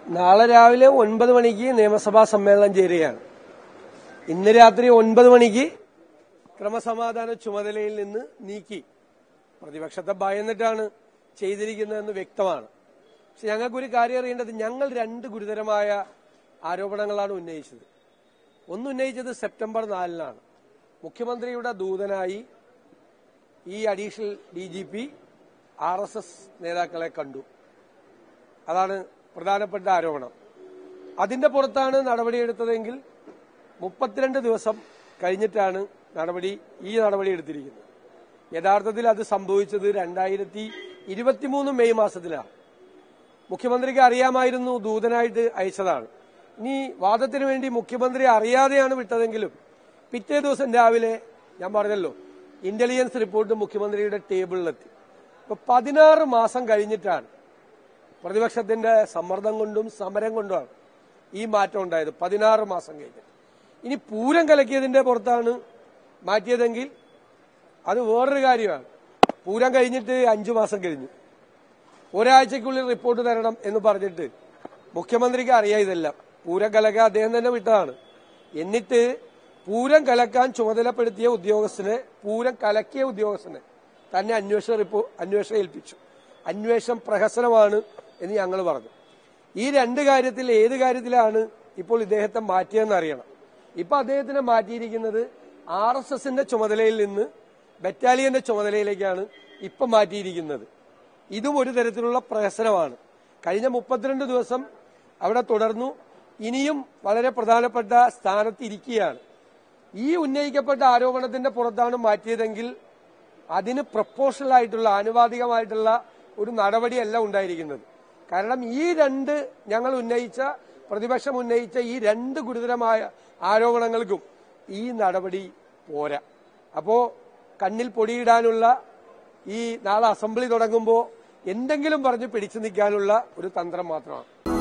നാളെ രാവിലെ 9 മണിക്ക് നിയമസഭാ സമ്മേളനം ചേരുകയാണ്. ഇന്ന് രാത്രി 9 മണിക്ക് ക്രമസമാധാന ചുമതലയിൽ നിന്ന് നീക്കി. പ്രതിപക്ഷത്തെ ഭയന്നിട്ടാണ് ചെയ്തിരിക്കുന്നതെന്ന് വ്യക്തമാണ്. പക്ഷെ ഞങ്ങൾക്കൊരു കാര്യം അറിയേണ്ടത്, ഞങ്ങൾ 2 ഗുരുതരമായ ആരോപണങ്ങളാണ് ഉന്നയിച്ചത്. ഒന്ന് ഉന്നയിച്ചത് സെപ്റ്റംബർ 4-നാണ്. മുഖ്യമന്ത്രിയുടെ ദൂതനായി ഈ അഡീഷണൽ DGP RSS നേതാക്കളെ കണ്ടു. അതാണ് പ്രധാനപ്പെട്ട ആരോപണം. അതിന്റെ പുറത്താണ് നടപടിയെടുത്തതെങ്കിൽ 32 ദിവസം കഴിഞ്ഞിട്ടാണ് ഈ നടപടി എടുത്തിരിക്കുന്നത്. യഥാർത്ഥത്തിൽ അത് സംഭവിച്ചത് 2023 മെയ് മാസത്തിലാണ്. മുഖ്യമന്ത്രിക്ക് അറിയാമായിരുന്നു, ദൂതനായിട്ട് അയച്ചതാണ്. ഇനി വാദത്തിന് വേണ്ടി മുഖ്യമന്ത്രി അറിയാതെയാണ് വിട്ടതെങ്കിലും പിറ്റേ ദിവസം രാവിലെ ഞാൻ പറഞ്ഞല്ലോ, ഇന്റലിജൻസ് റിപ്പോർട്ട് മുഖ്യമന്ത്രിയുടെ ടേബിളിലെത്തി. ഇപ്പൊ 16 മാസം കഴിഞ്ഞിട്ടാണ്, പ്രതിപക്ഷത്തിന്റെ സമ്മർദ്ദം കൊണ്ടും സമരം കൊണ്ടുമാണ് ഈ മാറ്റം ഉണ്ടായത്. 16 മാസം കഴിഞ്ഞിട്ട്. ഇനി പൂരം കലക്കിയതിന്റെ പുറത്താണ് മാറ്റിയതെങ്കിൽ അത് വേറൊരു കാര്യമാണ്. പൂരം കഴിഞ്ഞിട്ട് 5 മാസം കഴിഞ്ഞു. ഒരാഴ്ചക്കുള്ളിൽ റിപ്പോർട്ട് തരണം എന്ന് പറഞ്ഞിട്ട് മുഖ്യമന്ത്രിക്ക് അറിയാം ഇതെല്ലാം. പൂരം കലക്കാൻ അദ്ദേഹം തന്നെ വിട്ടതാണ്. എന്നിട്ട് പൂരം കലക്കാൻ ചുമതലപ്പെടുത്തിയ ഉദ്യോഗസ്ഥനെ, പൂരം കലക്കിയ ഉദ്യോഗസ്ഥനെ തന്നെ അന്വേഷണം ഏൽപ്പിച്ചു. അന്വേഷണം പ്രഹസനമാണ് എന്ന് ഞങ്ങൾ പറഞ്ഞു. ഈ 2 കാര്യത്തിൽ ഏത് കാര്യത്തിലാണ് ഇപ്പോൾ ഇദ്ദേഹത്തെ മാറ്റിയതെന്ന് അറിയണം. ഇപ്പൊ അദ്ദേഹത്തിനെ മാറ്റിയിരിക്കുന്നത് RSSന്റെ ചുമതലയിൽ നിന്ന് ബറ്റാലിയന്റെ ചുമതലയിലേക്കാണ് ഇപ്പൊ മാറ്റിയിരിക്കുന്നത്. ഇതും ഒരു തരത്തിലുള്ള പ്രഹസനമാണ്. കഴിഞ്ഞ 32 ദിവസം അവിടെ തുടർന്നു. ഇനിയും വളരെ പ്രധാനപ്പെട്ട സ്ഥാനത്ത് ഇരിക്കുകയാണ്. ഈ ഉന്നയിക്കപ്പെട്ട ആരോപണത്തിന്റെ പുറത്താണ് മാറ്റിയതെങ്കിൽ അതിന് പ്രൊപ്പോഷണൽ ആയിട്ടുള്ള, ആനുപാതികമായിട്ടുള്ള ഒരു നടപടിയല്ല ഉണ്ടായിരിക്കുന്നത്. കാരണം ഈ 2 ഞങ്ങൾ ഉന്നയിച്ച, പ്രതിപക്ഷം ഉന്നയിച്ച ഈ 2 ഗുരുതരമായ ആരോപണങ്ങൾക്കും ഈ നടപടി പോരാ. അപ്പോ കണ്ണിൽ പൊടിയിടാനുള്ള, ഈ നാളെ അസംബ്ലി തുടങ്ങുമ്പോൾ എന്തെങ്കിലും പറഞ്ഞ് പിടിച്ചു നിൽക്കാനുള്ള ഒരു തന്ത്രം മാത്രമാണ്.